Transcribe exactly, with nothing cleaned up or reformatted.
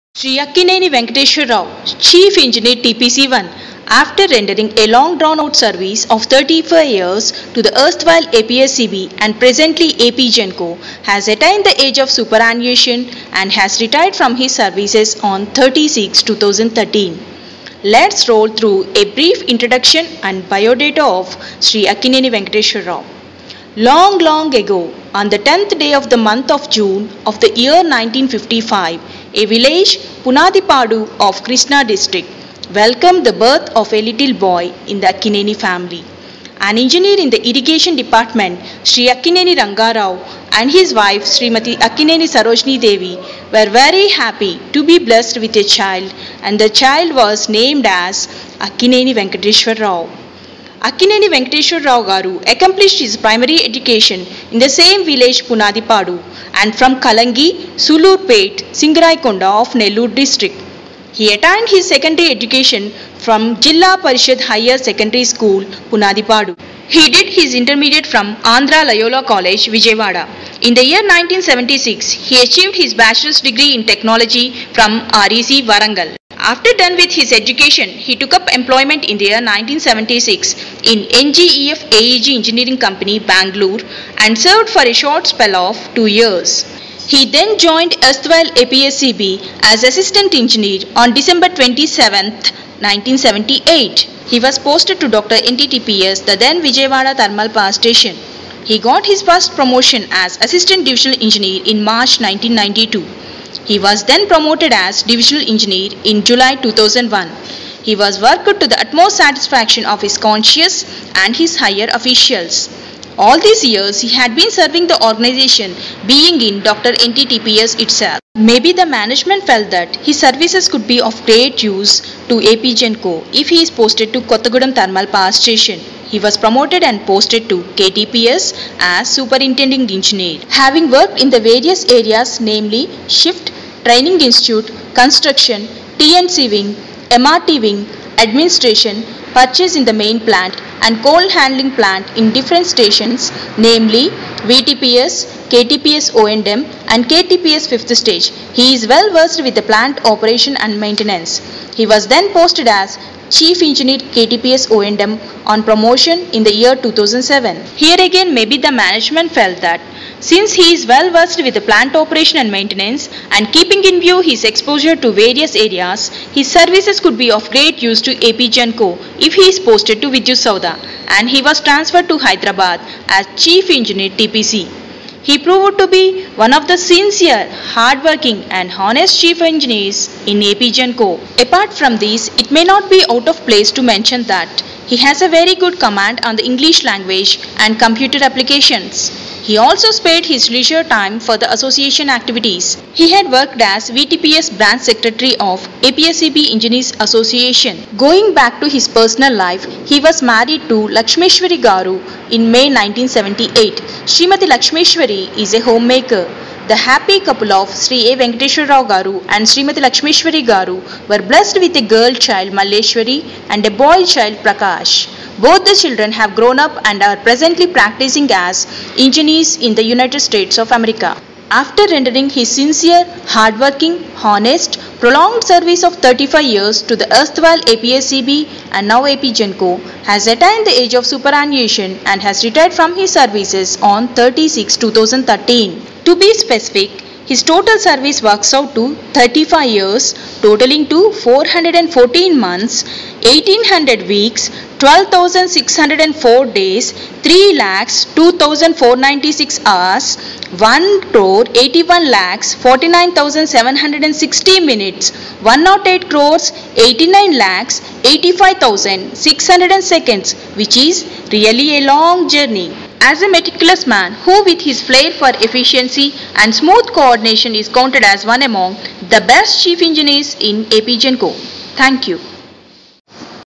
Sri Akkineni Venkateshwar Rao, Chief Engineer T P C I, after rendering a long drawn-out service of thirty-five years to the erstwhile A P S C B and presently APGENCO, has attained the age of superannuation and has retired from his services on thirty-six June two thousand thirteen. Let's roll through a brief introduction and biodata of Sri Akkineni Venkateshwar Rao. Long, long ago, on the tenth day of the month of June of the year nineteen fifty-five, a village, Punadipadu of Krishna district, welcomed the birth of a little boy in the Akkineni family. An engineer in the irrigation department, Sri Akkineni Ranga Rao, and his wife, Srimati Akkineni Sarojini Devi, were very happy to be blessed with a child, and the child was named as Akkineni Venkateshwar Rao. Akkineni Venkateshwar Rao Garu accomplished his primary education in the same village Punadipadu and from Kalangi, Sulurpet, Singaraikonda of Nellore district. He attained his secondary education from Jilla Parishad Higher Secondary School, Punadipadu. He did his intermediate from Andhra Loyola College, Vijayawada. In the year nineteen seventy-six, he achieved his bachelor's degree in technology from R E C Warangal. After done with his education, he took up employment in the year nineteen seventy-six in N G E F A E G Engineering Company, Bangalore, and served for a short spell of two years. He then joined erstwhile A P S C B as Assistant Engineer on December twenty-seventh, nineteen seventy-eight. He was posted to Doctor N T T P S, the then Vijayawada Thermal Power Station. He got his first promotion as Assistant Divisional Engineer in March nineteen ninety-two. He was then promoted as Divisional Engineer in July two thousand one. He was worked to the utmost satisfaction of his conscience and his higher officials. All these years, he had been serving the organization, being in Doctor N T T P S itself. Maybe the management felt that his services could be of great use to APGENCO if he is posted to Kottagudem Thermal Power Station. He was promoted and posted to K T P S as Superintending Engineer. Having worked in the various areas, namely Shift, Training Institute, Construction, T N C Wing, M R T Wing, Administration, Purchase in the main plant and coal handling plant in different stations, namely V T P S, K T P S O and M and K T P S fifth stage. He is well versed with the plant operation and maintenance. He was then posted as Chief Engineer K T P S O and M on promotion in the year two thousand seven. Here again, maybe the management felt that since he is well versed with the plant operation and maintenance and keeping in view his exposure to various areas, his services could be of great use to APGENCO if he is posted to Vidyut Sauda, and he was transferred to Hyderabad as Chief Engineer T P C. He proved to be one of the sincere, hard-working and honest chief engineers in APGENCO. Apart from this, it may not be out of place to mention that he has a very good command on the English language and computer applications. He also spared his leisure time for the association activities. He had worked as V T P S branch secretary of A P S C B Engineers Association. Going back to his personal life, he was married to Lakshmeshwari Garu in May nineteen seventy-eight. Srimati Lakshmeshwari is a homemaker. The happy couple of Sri A Venkateshwar Rao Garu and Srimati Lakshmeshwari Garu were blessed with a girl child Malleshwari and a boy child Prakash. Both the children have grown up and are presently practicing as engineers in the United States of America. After rendering his sincere, hardworking, honest, prolonged service of thirty-five years to the erstwhile A P S C B and now APGENCO, has attained the age of superannuation and has retired from his services on thirty-six June two thousand thirteen. To be specific, his total service works out to thirty-five years, totaling to four hundred fourteen months, eighteen hundred weeks, twelve thousand six hundred four days, three lakhs two thousand four hundred ninety-six hours, one crore eighty-one lakhs forty-nine thousand seven hundred sixty minutes, one hundred eight crores eighty-nine lakhs eighty-five thousand six hundred seconds, which is really a long journey. As a meticulous man who with his flair for efficiency and smooth coordination is counted as one among the best chief engineers in APGENCO. Thank you.